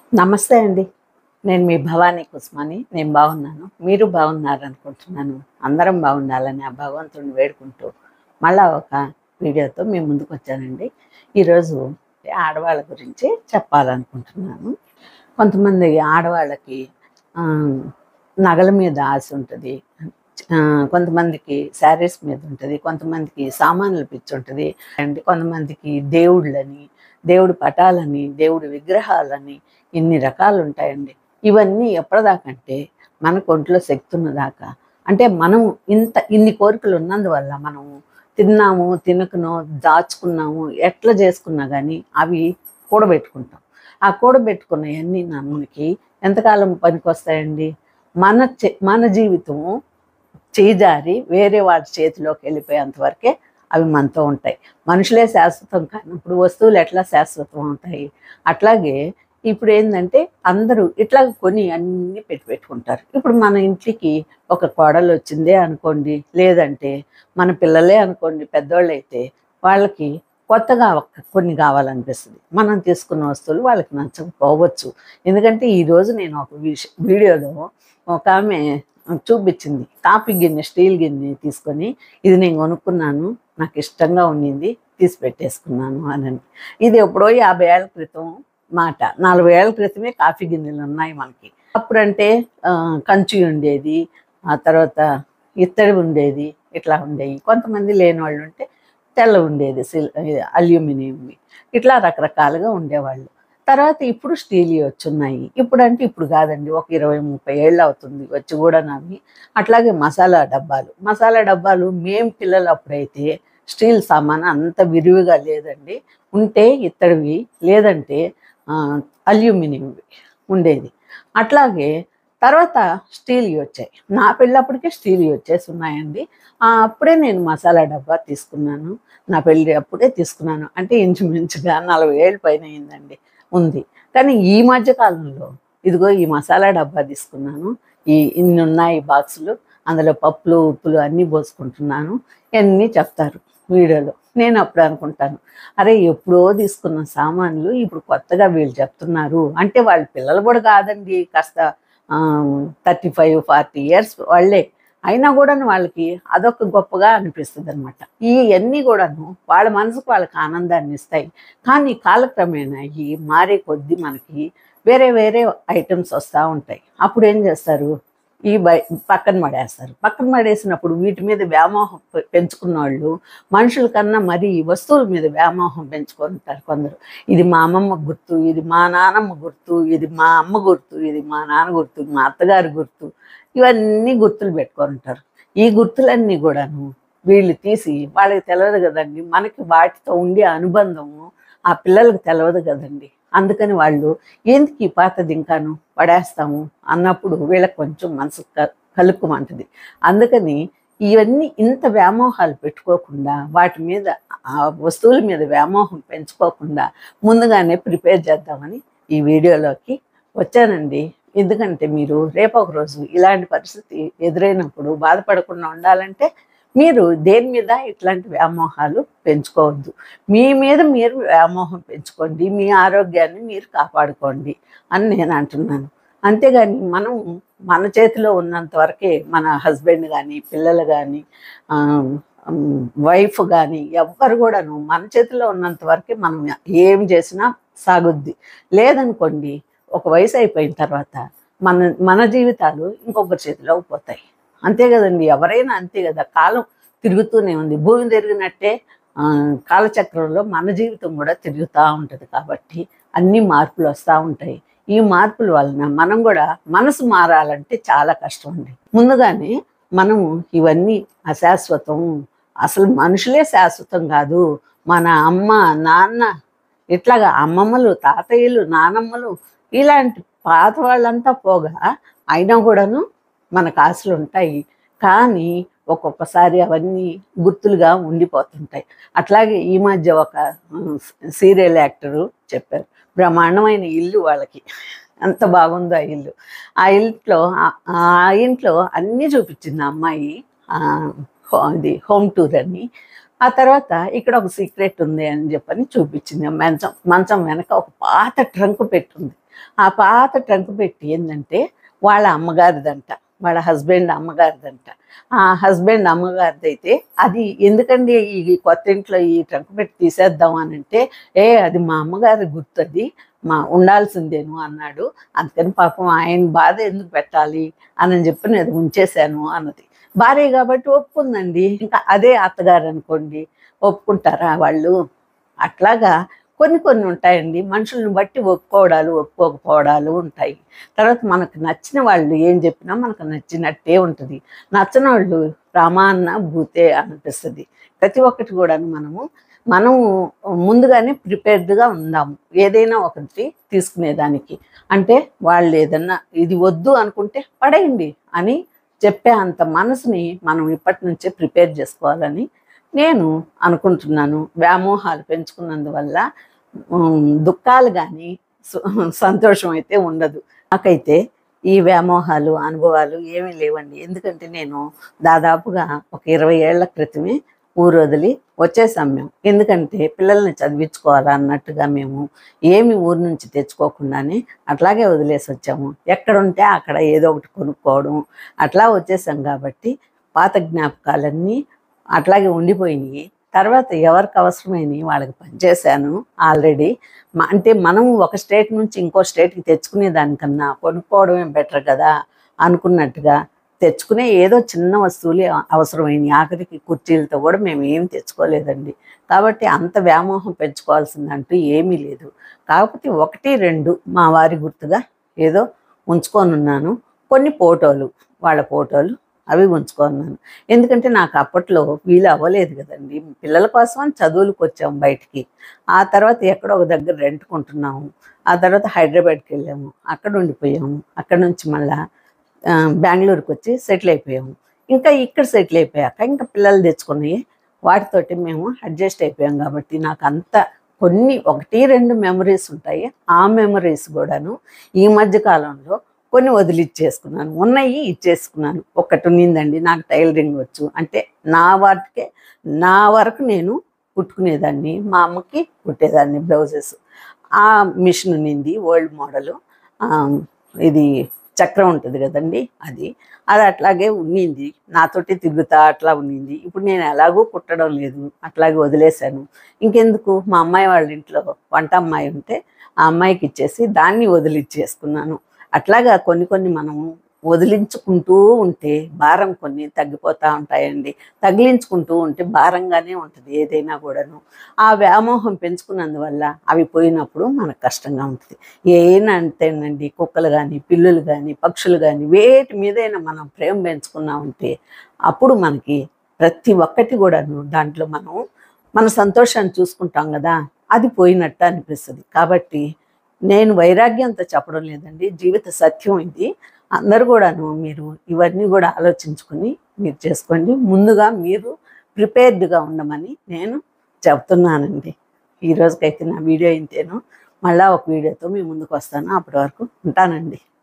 నమస్తే అండి. నేను మీ భవానీ కుస్మాని. నేను బాగున్నాను. మీరు బాగున్నారనుకుంటున్నాను. అందరం బాగుండాలని ఆ భగవంతుడిని వేడుకుంటూ, మళ్ళా ఒక వీడియోతో మీ ముందుకొచ్చానండి. ఈరోజు ఆడవాళ్ళ గురించి చెప్పాలనుకుంటున్నాను. కొంతమంది ఆడవాళ్ళకి ఆహ్, నగల మీద ఆశ ఉంటది. కొంతమందికి శారీస్ మీద ఉంటది. కొంతమందికి సామాన్ల పిచ్చుంటది. అండ్ కొంతమందికి దేవుళ్ళని, దేవుడి పటాలని, దేవుడి విగ్రహాలని ఇన్ని రకాలుంటాయండి. ఇవన్నీ ఎప్పటిదాకంటే మనకు ఒంట్లో శక్తి ఉన్నదాకా. అంటే మనం ఇన్ని కోరికలు ఉన్నందువల్ల మనం తిన్నాము, తినకనో, దాచుకున్నాము, ఎట్లా చేసుకున్నా గానీ అవి కూడబెట్టుకుంటాం. ఆ కూడబెట్టుకున్నయన్నీ మనకి ఎంతకాలం పనికొస్తాయండి? మన జీవితం చేజారి వేరే వాడి చేతిలోకి వెళ్ళిపోయేంత వరకే అవి మనతో ఉంటాయి. మనుషులే శాశ్వతం కానప్పుడు వస్తువులు ఎట్లా శాశ్వతం అవుతాయి? అట్లాగే ఇప్పుడు ఏందంటే అందరూ ఇట్లా కొని అన్నీ పెట్టుకుంటారు. ఇప్పుడు మన ఇంటికి ఒక కోడలు వచ్చిందే అనుకోండి, లేదంటే మన పిల్లలే అనుకోండి పెద్దోళ్ళైతే, వాళ్ళకి కొత్తగా కొన్ని కావాలనిపిస్తుంది. మనం తీసుకున్న వస్తువులు వాళ్ళకి నచ్చకపోవచ్చు. ఎందుకంటే ఈరోజు నేను ఒక వీడియోలో ఒక ఆమె చూపించింది. కాఫీ గిన్నె, స్టీల్ గిన్నె తీసుకొని, ఇది నేను కొనుక్కున్నాను, నాకు ఇష్టంగా ఉండింది, తీసి పెట్టేసుకున్నాను అని. ఇది ఎప్పుడో 50 ఏళ్ల క్రితం మాట. 40 ఏళ్ల క్రితమే కాఫీ గిన్నెలు ఉన్నాయి మనకి. అప్పుడంటే కంచు ఉండేది, ఆ తర్వాత ఇత్తడి ఉండేది, ఇట్లా ఉండేవి. కొంతమంది లేని వాళ్ళు ఉంటే తెల్ల ఉండేది, అల్యూమినియంవి. ఇట్లా రకరకాలుగా ఉండేవాళ్ళు. తర్వాత ఇప్పుడు స్టీలియి వచ్చున్నాయి. ఇప్పుడంటే ఇప్పుడు కాదండి, ఒక 20, 30 ఏళ్ళు అవుతుంది వచ్చి కూడా అవి. అట్లాగే మసాలా డబ్బాలు మేము పిల్లలప్పుడైతే స్టీల్ సామాను అంత విరివిగా లేదండి. ఉంటే ఇత్తడివి, లేదంటే అల్యూమినియంవి ఉండేది. అట్లాగే తర్వాత స్టీల్‌వి వచ్చాయి. నా పెళ్ళప్పటికే స్టీల్‌వి వచ్చేసి ఉన్నాయండి. అప్పుడే నేను మసాలా డబ్బా తీసుకున్నాను. నా పెళ్ళి అప్పుడే తీసుకున్నాను. అంటే ఇంచుమించుగా 40 ఏళ్ళు పైన అయిందండి ఉంది. కానీ ఈ మధ్య కాలంలో ఇదిగో ఈ మసాలా డబ్బా తీసుకున్నాను. ఇన్నున్నాయి బాక్సులు. అందులో పప్పులు, ఉప్పులు అన్నీ పోసుకుంటున్నాను. ఇయన్నీ చెప్తారు వీడియోలో. నేను అప్పుడు అనుకుంటాను, అరే ఎప్పుడో తీసుకున్న సామాన్లు ఇప్పుడు కొత్తగా వీళ్ళు చెప్తున్నారు. అంటే వాళ్ళ పిల్లలు కూడా కాదండి, కాస్త 35, 40 ఇయర్స్ వాళ్ళే. అయినా కూడాను వాళ్ళకి అదొక గొప్పగా అనిపిస్తుందనమాట. ఇయన్నీ కూడాను వాళ్ళ మనసుకు వాళ్ళకి ఆనందాన్ని ఇస్తాయి. కానీ కాలక్రమేణా ఈ మారే కొద్దీ మనకి వేరే వేరే ఐటెమ్స్ వస్తూ ఉంటాయి. అప్పుడు ఏం చేస్తారు, ఈ పక్కన పడేస్తారు. పక్కన పడేసినప్పుడు వీటి మీద వ్యామోహం పెంచుకున్నోళ్ళు మనుషుల కన్నా మరి ఈ వస్తువుల మీద వ్యామోహం పెంచుకుంటారు కొందరు. ఇది మా అమ్మమ్మ గుర్తు, ఇది మా నానమ్మ గుర్తు, ఇది మా అమ్మ గుర్తు, ఇది మా నాన్న గుర్తు, మా అత్తగారి గుర్తు, ఇవన్నీ గుర్తులు పెట్టుకుంటారు. ఈ గుర్తులన్నీ కూడాను వీళ్ళు తీసి, వాళ్ళకి తెలియదు కదండి, మనకి వాటితో ఉండే అనుబంధము ఆ పిల్లలకు తెలియదు కదండి. అందుకని వాళ్ళు ఎందుకు ఈ పాతది ఇంకాను పడేస్తాము అన్నప్పుడు వీళ్ళకి కొంచెం మనసు కలుక్కుమంటది. అందుకని ఇవన్నీ ఇంత వ్యామోహాలు పెట్టుకోకుండా, వాటి మీద ఆ వస్తువుల మీద వ్యామోహం పెంచుకోకుండా ముందుగానే ప్రిపేర్ చేద్దామని ఈ వీడియోలోకి వచ్చానండి. ఎందుకంటే మీరు రేపొక రోజు ఇలాంటి పరిస్థితి ఎదురైనప్పుడు బాధపడకుండా ఉండాలంటే మీరు దేని మీద ఇట్లాంటి వ్యామోహాలు పెంచుకోవద్దు. మీ మీద మీరు వ్యామోహం పెంచుకోండి. మీ ఆరోగ్యాన్ని మీరు కాపాడుకోండి అని నేను అంటున్నాను. అంతేగాని మనం మన చేతిలో ఉన్నంత వరకే మన హస్బెండ్ కానీ, పిల్లలు కానీ, వైఫ్ కానీ ఎవ్వరు కూడాను మన చేతిలో ఉన్నంత వరకే మనం ఏం చేసినా సాగుద్ది. లేదనుకోండి, ఒక వయసు అయిపోయిన తర్వాత మన మన జీవితాలు ఇంకొకరి చేతిలోకి పోతాయి. అంతే కదండి, ఎవరైనా అంతే కదా. కాలం తిరుగుతూనే ఉంది. భూమి తిరిగినట్టే కాలచక్రంలో మన జీవితం కూడా తిరుగుతూ ఉంటుంది. కాబట్టి అన్ని మార్పులు వస్తూ ఉంటాయి. ఈ మార్పుల వలన మనం కూడా మనసు మారాలంటే చాలా కష్టం అండి. ముందుగానే మనము ఇవన్నీ అశాశ్వతం, అసలు మనుషులే శాశ్వతం కాదు. మన అమ్మ, నాన్న, ఇట్లాగా అమ్మమ్మలు, తాతయ్యలు, నానమ్మలు, ఇలాంటి పాత వాళ్ళంతా పోగా అయినా కూడాను మనకు ఆశలు ఉంటాయి. కానీ ఒక్కొక్కసారి అవన్నీ గుర్తులుగా ఉండిపోతుంటాయి. అట్లాగే ఈ మధ్య ఒక సీరియల్ యాక్టరు చెప్పారు, బ్రహ్మాండమైన ఇల్లు వాళ్ళకి, ఎంత బాగుందో ఆ ఇల్లు. ఆ ఇంట్లో అన్నీ చూపించింది ఆ అమ్మాయి. అది హోమ్ టూర్ అని. ఆ తర్వాత ఇక్కడ ఒక సీక్రెట్ ఉంది అని చెప్పని చూపించింది. మంచం వెనక ఒక పాత ట్రంక్ పెట్టుంది. ఆ పాత ట్రంక్ పెట్టి ఏంటంటే వాళ్ళ అమ్మగారిదంట, వాళ్ళ హస్బెండ్ అమ్మగారిదంట. ఆ హస్బెండ్ అమ్మగారిది అయితే అది ఎందుకండి ఈ కొత్త ఇంట్లో ఈ ట్రంక్ పెట్టి తీసేద్దాం అని అంటే, అది మా అమ్మగారి గుర్తది, మా ఉండాల్సిందేను అన్నాడు. అందుకని పాపం ఆయన బాధ ఎందుకు పెట్టాలి అని చెప్పి నేను ఉంచేశాను అన్నది. భార్య కాబట్టి ఒప్పుకుందండి. ఇంకా అదే అత్తగారు అనుకోండి, ఒప్పుకుంటారా వాళ్ళు? అట్లాగా కొన్ని కొన్ని ఉంటాయండి. మనుషులను బట్టి ఒప్పుకోవడాలు, ఒప్పుకోకపోవడాలు ఉంటాయి. తర్వాత మనకు నచ్చిన వాళ్ళు ఏం చెప్పినా మనకు నచ్చినట్టే ఉంటుంది. నచ్చని వాళ్ళు రామాన్న భూతే అనిపిస్తుంది. ప్రతి ఒక్కటి కూడాను మనం ముందుగానే ప్రిపేర్డ్గా ఉందాము ఏదైనా ఒకటి తీసుకునేదానికి. అంటే వాళ్ళు ఏదన్నా ఇది వద్దు అనుకుంటే పడేయండి అని చెప్పే అంత మనసుని మనం ఇప్పటి నుంచే ప్రిపేర్ చేసుకోవాలని నేను అనుకుంటున్నాను. వ్యామోహాలు పెంచుకున్నందువల్ల దుఃఖాలు కానీ సంతోషం అయితే ఉండదు. నాకైతే ఈ వ్యామోహాలు అనుభవాలు ఏమీ లేవండి. ఎందుకంటే నేను దాదాపుగా ఒక 20 ఏళ్ల క్రితమే ఊరు వదిలి వచ్చేసాం మేము. ఎందుకంటే పిల్లల్ని చదివించుకోవాలా అన్నట్టుగా మేము ఏమి ఊరు నుంచి తెచ్చుకోకుండానే అట్లాగే వదిలేసి వచ్చాము. ఎక్కడుంటే అక్కడ ఏదో ఒకటి కొనుక్కోవడం అట్లా వచ్చేసాం. కాబట్టి పాత జ్ఞాపకాలన్నీ అట్లాగే ఉండిపోయినాయి. తర్వాత ఎవరికి అవసరమైనవి వాళ్ళకి పనిచేశాను ఆల్రెడీ. అంటే మనం ఒక స్టేట్ నుంచి ఇంకో స్టేట్కి తెచ్చుకునే దానికన్నా కొనుక్కోవడమే బెటర్ కదా అనుకున్నట్టుగా తెచ్చుకునే ఏదో చిన్న వస్తువులు అవసరమైనవి. ఆఖరికి కుర్చీలతో కూడా మేము ఏమి తెచ్చుకోలేదండి. కాబట్టి అంత వ్యామోహం పెంచుకోవాల్సిందంటూ ఏమీ లేదు. కాకపోతే 1, 2 మా వారి గుర్తుగా ఏదో ఉంచుకొని ఉన్నాను. కొన్ని ఫోటోలు, వాళ్ళ ఫోటోలు అవి ఉంచుకున్నాను. ఎందుకంటే నాకు అప్పట్లో వీలు అవ్వలేదు కదండి. పిల్లల కోసం చదువులకు వచ్చాము బయటికి. ఆ తర్వాత ఎక్కడో ఒక దగ్గర రెంట్కుంటున్నాము. ఆ తర్వాత హైదరాబాద్కి వెళ్ళాము, అక్కడ ఉండిపోయాము. అక్కడ నుంచి మళ్ళా బెంగళూరుకి వచ్చి సెటిల్ అయిపోయాము. ఇంకా ఇక్కడ సెటిల్ అయిపోయాక ఇంకా పిల్లలు తెచ్చుకున్నాయి, వాటితోటి మేము అడ్జస్ట్ అయిపోయాం. కాబట్టి నాకు అంత కొన్ని 1, 2 మెమరీస్ ఉంటాయి. ఆ మెమరీస్ కూడాను ఈ మధ్య కాలంలో కొన్ని వదిలిచ్చేసుకున్నాను. ఉన్నాయి ఇచ్చేసుకున్నాను. ఒకటి ఉన్నిందండి, నాకు టైలరింగ్ వచ్చు. అంటే నా వరకు నేను కుట్టుకునేదాన్ని, మా అమ్మకి కుట్టేదాన్ని బ్లౌజెస్. ఆ మిషన్ ఉన్నింది, ఓల్డ్ మోడలు. ఇది చక్రం ఉంటుంది కదండి, అది అట్లాగే ఉన్నింది. నాతోటి తిరుగుతా అట్లా ఉన్నింది. ఇప్పుడు నేను ఎలాగూ కుట్టడం లేదు, అట్లాగే వదిలేశాను. ఇంకెందుకు, మా అమ్మాయి వాళ్ళ ఇంట్లో వంట అమ్మాయి ఉంటే ఆ అమ్మాయికి ఇచ్చేసి దాన్ని వదిలిచ్చేసుకున్నాను. అట్లాగా కొన్ని కొన్ని మనము వదిలించుకుంటూ ఉంటే భారం కొన్ని తగ్గిపోతూ ఉంటాయండి. తగిలించుకుంటూ ఉంటే భారంగానే ఉంటుంది ఏదైనా కూడాను. ఆ వ్యామోహం పెంచుకున్నందువల్ల అవి పోయినప్పుడు మనకు కష్టంగా ఉంటుంది. ఏనా అంతేనండి, కుక్కలు కానీ, పిల్లులు కానీ, పక్షులు కానీ, వేటి మీదైనా మనం ప్రేమ పెంచుకున్నామంటే అప్పుడు మనకి ప్రతి ఒక్కటి కూడాను దాంట్లో మన సంతోషాన్ని చూసుకుంటాం కదా, అది పోయినట్టు అనిపిస్తుంది. కాబట్టి నేను వైరాగ్యంతో చెప్పడం లేదండి, జీవిత సత్యం ఇది. అందరూ కూడాను మీరు ఇవన్నీ కూడా ఆలోచించుకొని మీరు చేసుకోండి. ముందుగా మీరు ప్రిపేర్డ్గా ఉండమని నేను చెప్తున్నానండి. ఈరోజుకైతే నా వీడియో ఇంతేను. మళ్ళీ ఒక వీడియోతో మీ ముందుకు వస్తాను. అప్పటి వరకు ఉంటానండి.